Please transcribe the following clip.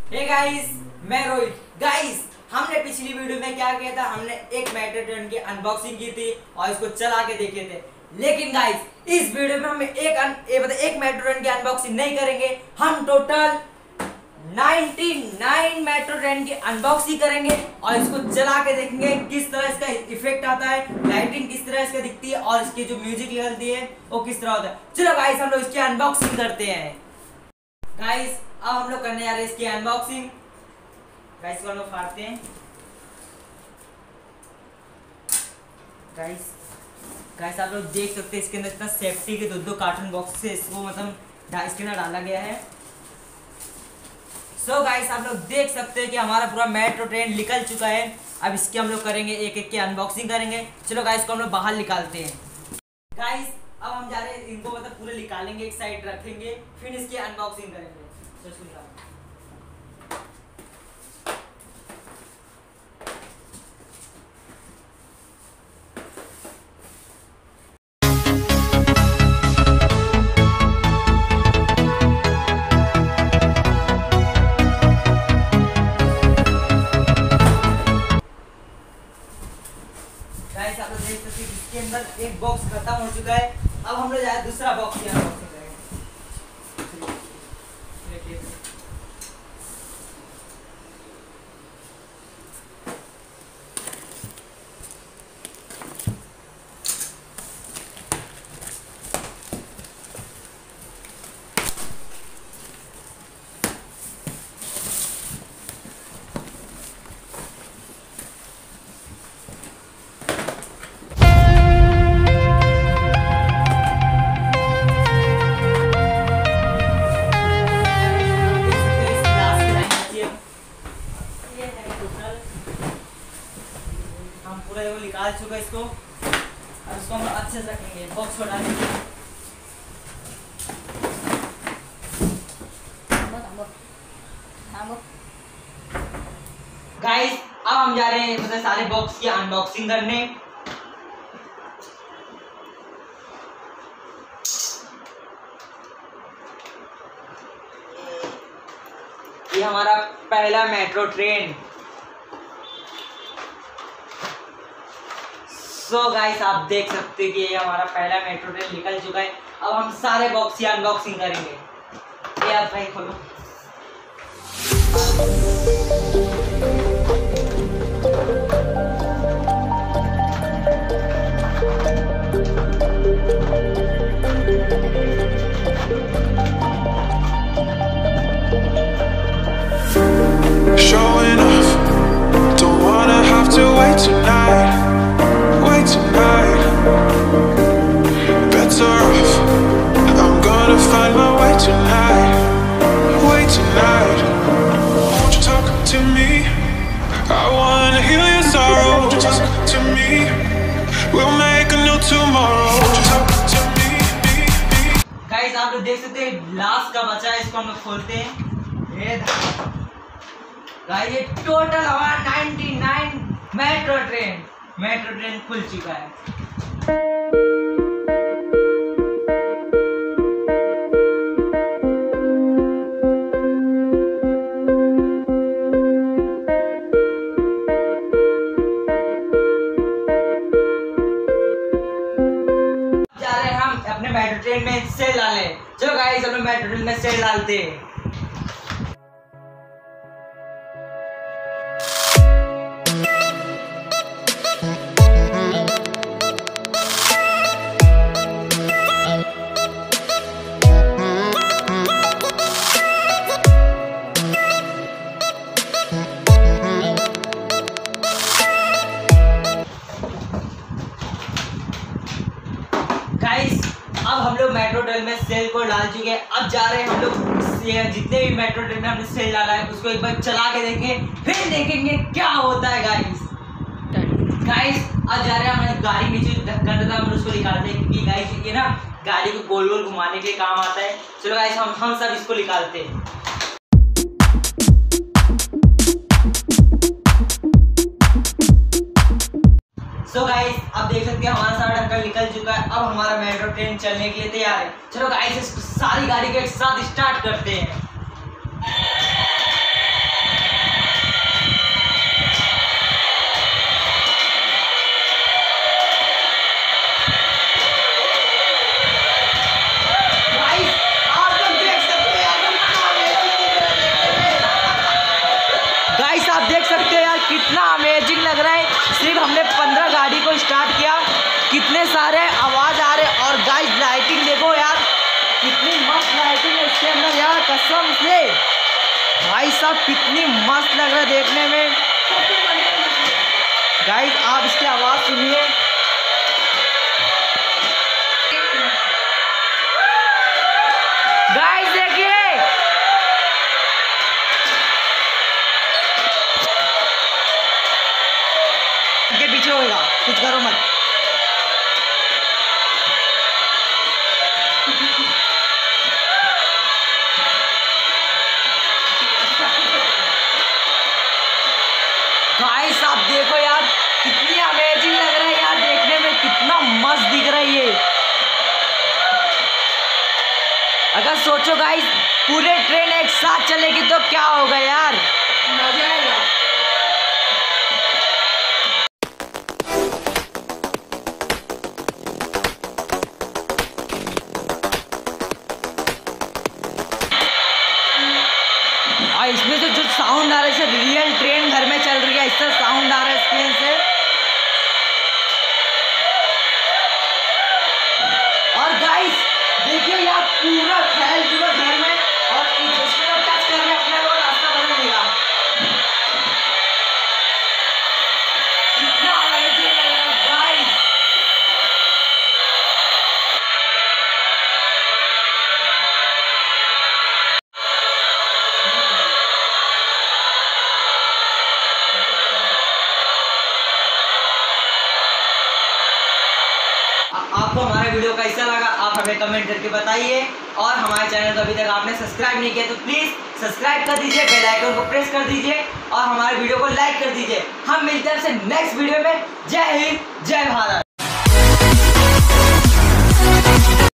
Hey guys, मैं Rohit. Guys, हमने पिछली वीडियो में क्या किया था, हमने एक मेट्रो ट्रेन की अनबॉक्सिंग की थी और इसको चला के देखे थे। लेकिन गाइस, इस वीडियो में हम एक मेट्रो ट्रेन की अनबॉक्सिंग नहीं करेंगे, हम टोटल 99 मेट्रो ट्रेन की अनबॉक्सिंग करेंगे और इसको चला के देखेंगे किस तरह इसका इफेक्ट आता है, लाइटिंग किस तरह इसका दिखती है और इसकी जो म्यूजिक निकलती है वो किस तरह होता है। चलो गाइस, हम लोग इसकी अनबॉक्सिंग करते हैं। गाइस, अब हम लोग करने जा रहे हैं इसकी अनबॉक्सिंग। गाइस, को हम लोग फाड़ते हैं। गाइस आप लोग देख सकते हैं इसके अंदर इतना सेफ्टी के दो कार्टून बॉक्स से इसको मतलब इसके अंदर डाला गया है। सो गाइस, आप लोग देख सकते हैं कि हमारा पूरा मेट्रो ट्रेन निकल चुका है। अब इसकी हम लोग करेंगे एक एक की अनबॉक्सिंग करेंगे। चलो गाइस, को हम लोग बाहर निकालते हैं। गाइस, अब हम जा रहे हैं, इनको मतलब पूरे निकालेंगे, एक साइड रखेंगे, फिर इसकी अनबॉक्सिंग करेंगे। गाइस, आप लोग देख सकते हैं इसके अंदर एक बॉक्स खत्म हो चुका है। अब हम लोग जाए दूसरा बॉक्स की अनबॉक्सिंग करेंगे। हम पूरा वो निकाल चुका है इसको, और इसको हम अच्छे से रखेंगे बॉक्स को डालेंगे। गाइस, अब हम जा रहे हैं मतलब सारे बॉक्स की अनबॉक्सिंग करने। ये हमारा पहला मेट्रो ट्रेन। सो गाइस, आप देख सकते हैं कि ये हमारा पहला मेट्रो ट्रेन निकल चुका है। अब हम सारे बॉक्स की अनबॉक्सिंग करेंगे। ये आप भाई खोलो। Showing off, don't wanna have to wait tonight. Better off, I'm gonna find my way tonight. Won't you talk to me? I wanna heal your sorrow. Won't you talk to me? We'll make a new tomorrow. Won't you talk to me? Guys, आप लोग देख सकते हैं last का बचा है, इसको हम लोग खोलते हैं। ये गाइस, ये टोटल हमारा 99 मेट्रो ट्रेन खुल चुका है। जा रहे हैं हम अपने मेट्रो ट्रेन में सेल डाले। चलो गाइस, अपने मेट्रो ट्रेन में सेल डालते हैं। गाइस, अब हम लोग मेट्रो ट्रेन में सेल को डाल चुके हैं। अब जा रहे हैं हम लोग जितने भी मेट्रो ट्रेन में हमने सेल डाला है उसको एक बार चला के देखेंगे, फिर देखेंगे क्या होता है। गाइस, अब जा रहे हैं, हमारे गाड़ी नीचे ढक्कन था, हम उसको निकालते हैं क्योंकि गाइस ये ना गाड़ी को गोल गोल घुमाने के काम आता है। चलो गाइस, हम सब इसको निकालते हैं। सो गाइस, अब देख सकते हैं हमारा सारा ढक्कन निकल चुका है। अब हमारा मेट्रो ट्रेन चलने के लिए तैयार है। चलो गाइस, सारी गाड़ी को एक साथ स्टार्ट करते हैं। साहब कितनी मस्त लग रहा है देखने में। गाइस आप इसकी आवाज सुनिए। गाइस देखिए आगे पीछे होगा, कुछ करो मत। गाइस आप देखो यार कितनी अमेजिंग लग रहा है यार देखने में, कितना मस्त दिख रहा है ये। अगर सोचो गाइस पूरे ट्रेन एक साथ चलेगी तो क्या होगा यार, मजा आएगा। और इसमें से जो साउंड आ रहा है रियल ट्रेन घर में चल रही है, इससे साउंड आ रहा है स्क्रीन से। और गाइस देखिए यार पूरा फैल चुका घर में, और जिसको टच कर रहे अपने को रास्ता बदल देगा। कितना अमेजिंग लग रहा है गाइस। आपको हमारा वीडियो कैसा लगा आप हमें कमेंट करके बताइए, और हमारे चैनल को अभी तक आपने सब्सक्राइब नहीं किया तो प्लीज़ सब्सक्राइब कर दीजिए, बेल आइकन को प्रेस कर दीजिए और हमारे वीडियो को लाइक कर दीजिए। हम मिलते हैं आपसे नेक्स्ट वीडियो में। जय हिंद जय भारत।